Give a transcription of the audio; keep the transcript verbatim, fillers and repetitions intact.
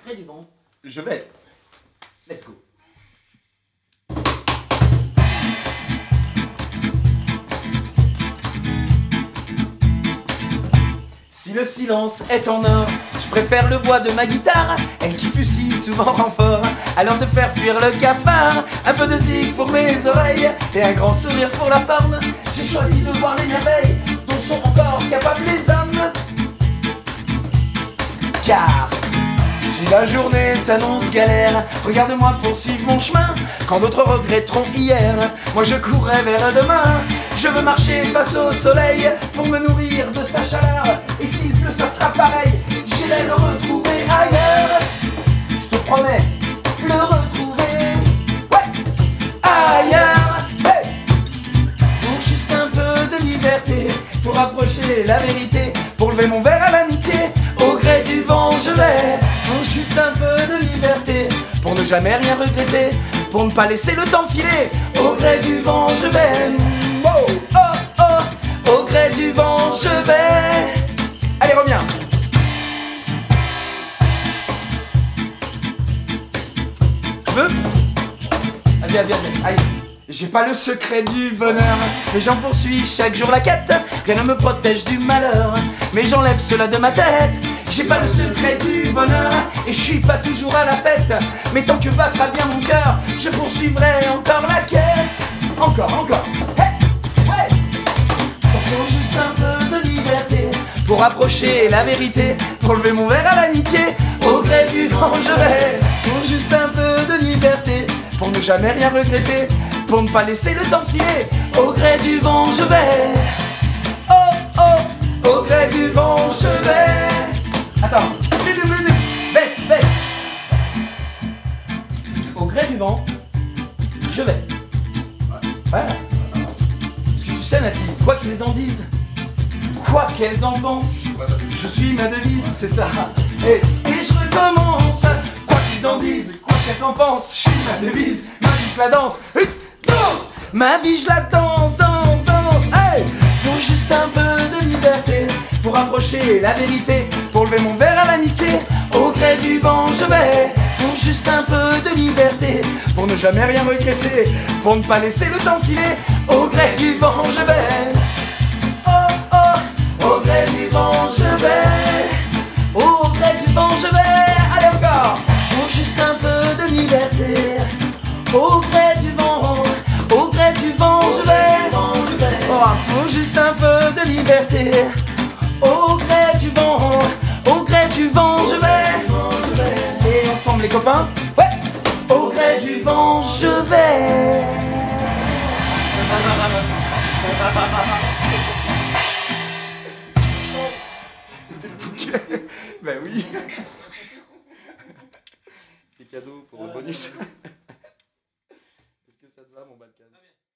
gré du vent, je vais. Let's go. Si le silence est en or, je préfère le bois de ma guitare, elle qui fut si souvent renfort. Alors de faire fuir le cafard, un peu de zig pour mes oreilles et un grand sourire pour la forme. J'ai choisi de voir les merveilles dont sont encore capables les hommes. Car si la journée s'annonce galère, regarde-moi poursuivre mon chemin. Quand d'autres regretteront hier, moi je courrai vers demain. Je veux marcher face au soleil pour me nourrir de sa chaleur. Et s'il pleut, ça sera pareil, j'irai le retrouver ailleurs. Je te promets, le retrouver, ouais, ailleurs. Hey, pour juste un peu de liberté, pour approcher la vérité, pour lever mon verre à l'amitié. Au gré du vent, je vais, pour juste un peu de liberté, pour ne jamais rien regretter, pour ne pas laisser le temps filer. Au gré du vent, je vais. Oh, oh, oh, au gré du vent, je vais. Allez, reviens. Tu veux? Vas-y, vas-y, vas-y. Allez. J'ai pas le secret du bonheur, mais j'en poursuis chaque jour la quête. Rien ne me protège du malheur, mais j'enlève cela de ma tête. J'ai pas le secret du bonheur, et je suis pas toujours à la fête. Mais tant que battra bien mon cœur, je poursuivrai encore la quête. Encore, encore. Hey, ouais. Pour juste un peu de liberté, pour approcher la vérité, pour lever mon verre à l'amitié. Au gré du vent, je vais. Pour juste un peu de liberté, pour ne jamais rien regretter, pour ne pas laisser le temps filer. Au gré du vent, je vais. Oh, oh, au gré du vent, je vais. Attends, baisse, baisse. Au gré du vent, je vais. Voilà. Parce que tu sais, Nati, quoi qu'ils en disent, quoi qu'elles en pensent, je suis ma devise, c'est ça. Et, et je recommence. Quoi qu'ils en disent, quoi qu'elles en pensent, je suis ma devise. Ma vie, je la danse. Et danse. Ma vie, je la danse, danse, danse. Hey, pour juste un peu de liberté, pour approcher la vérité, pour lever mon verre à l'amitié. Au gré du vent, je vais. Pour juste un peu de liberté, pour ne jamais rien regretter, pour ne pas laisser le temps filer. Au gré du vent, je vais. Oh, oh, au gré du vent, je vais. Au gré du vent, je vais. Allez, encore. Pour juste un peu de liberté, au gré du vent, au gré du vent, je vais. Oh, pour juste un peu de liberté, au gré du vent, au gré du vent, je vais. Et ensemble les copains, ouais. Au gré du vent, je vais. Ça c'était le bouquet. Ben oui. C'est cadeau pour le bonus. Est-ce que ça te va mon Balkan?